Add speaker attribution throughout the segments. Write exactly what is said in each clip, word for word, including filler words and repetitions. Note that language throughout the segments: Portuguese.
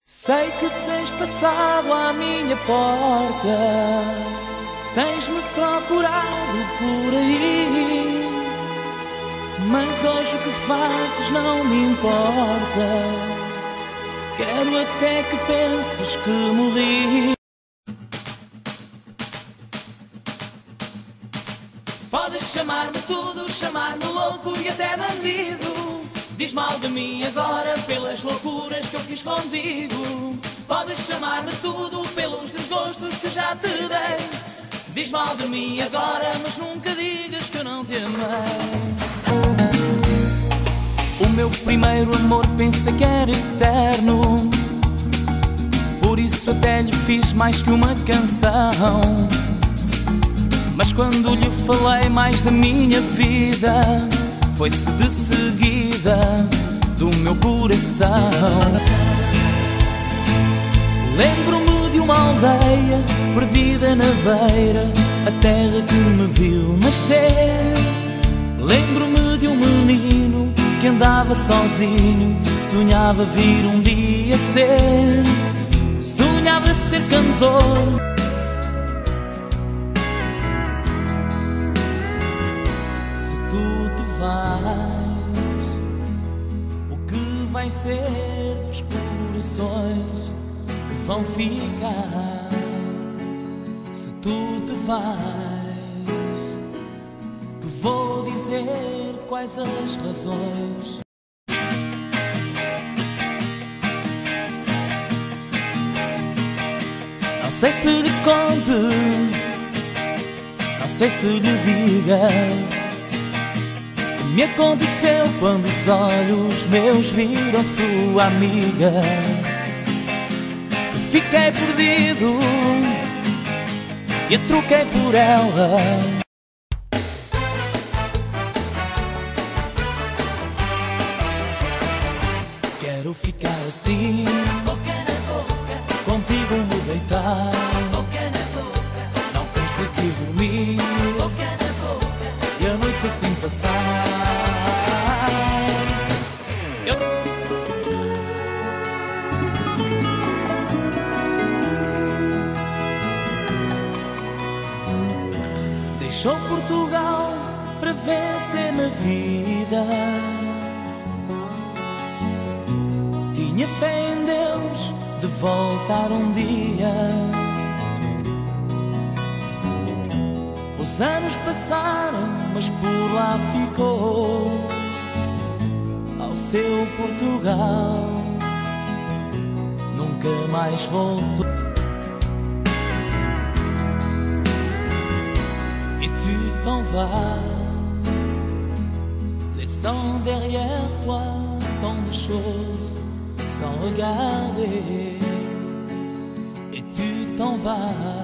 Speaker 1: Sei que tens passado à minha porta, tens-me procurado por aí, mas hoje o que fazes não me importa. Quero até que penses que morri. Podes chamar-me tudo, chamar-me louco e até bandido. Diz mal de mim agora pelas loucuras que eu fiz contigo. Podes chamar-me tudo pelos desgostos que já te dei. Diz mal de mim agora, mas nunca digas que eu não te amei. O meu primeiro amor pensei que era eterno, por isso até lhe fiz mais que uma canção. Mas quando lhe falei mais da minha vida, foi-se de seguida do meu coração. Lembro-me de uma aldeia perdida na beira, a terra que me viu nascer. Lembro-me de um menino que andava sozinho, sonhava vir um dia ser, sonhava ser cantor. Vais, o que vai ser dos corações que vão ficar se tu te vais? Que vou dizer quais as razões. Não sei se lhe conte, não sei se lhe diga me aconteceu quando os olhos meus viram sua amiga. Fiquei perdido e a troquei por ela. Quero ficar assim, boca na boca, contigo me deitar, boca na boca, não consegui dormir, boca na boca, e a noite assim passar. Eu... Deixou Portugal para vencer na vida. Tinha fé em Deus de voltar um dia. Os anos passaram, mas por lá ficou ao seu Portugal. Nunca mais voltou. Et tu t'en vas, laissant derrière toi tant de choses sans regarder. Et tu t'en vas.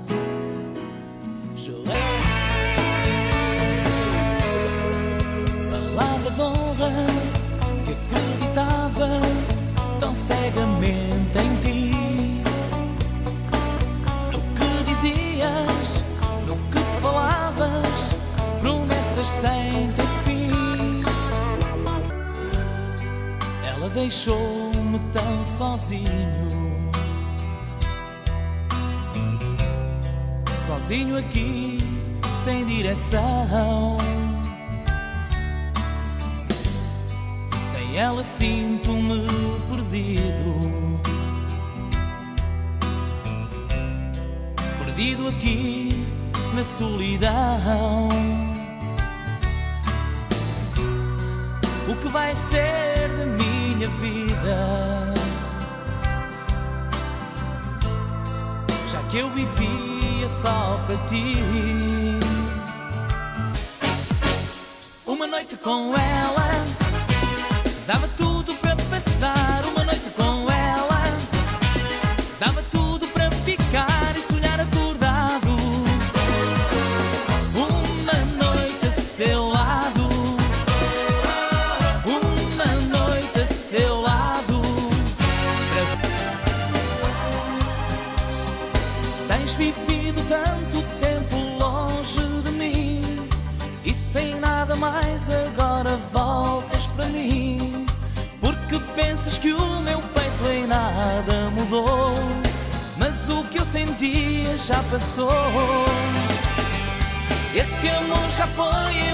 Speaker 1: Palavra de honra que acreditava tão cegamente em ti, no que dizias, no que falavas, promessas sem ter fim. Ela deixou-me tão sozinho, sozinho aqui, sem direção. Sem ela sinto-me perdido, perdido aqui na solidão. O que vai ser da minha vida, já que eu vivia só para ti? Uma noite com ela, dava tudo para passar. Uma noite com ela, dava tudo para ficar e sonhar acordado. Uma noite a seu lado, uma noite a seu lado. Tens vivido tanto tempo longe de mim e sem nada mais agora voltas para mim. Pensas que o meu peito em nada mas o que eu sentia já passou. Esse amor já foi